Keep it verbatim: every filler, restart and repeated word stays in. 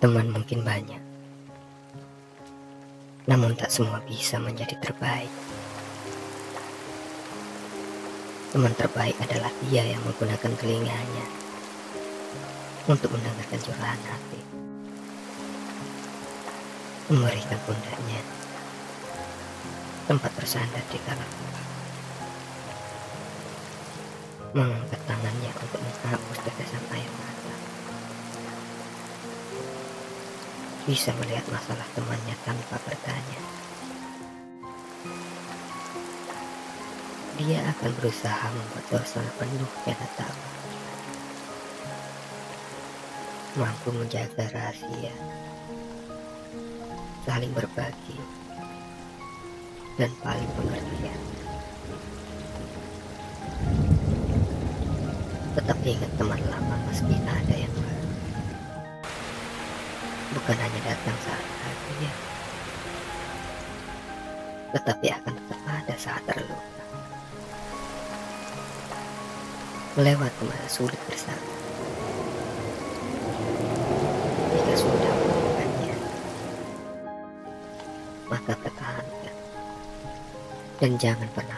Teman mungkin banyak, namun tak semua bisa menjadi terbaik. Teman terbaik adalah dia yang menggunakan telinganya untuk mendengarkan curahan hati, memberikan pundaknya tempat bersandar di kala lelah, mengangkat tangannya untuk menghapus tetesan air mata, bisa melihat masalah temannya tanpa bertanya. Dia akan berusaha membuat suasana penuh rasa tawa, mampu menjaga rahasia, saling berbagi, dan paling pengertian. Tetap ingat teman lama meski ada yang baru, bukan hanya datang saat bahagia, tetapi akan tetap ada saat terluka. Melewati masa sulit bersama. Jika sudah menemukannya, maka pertahankan dan jangan pernah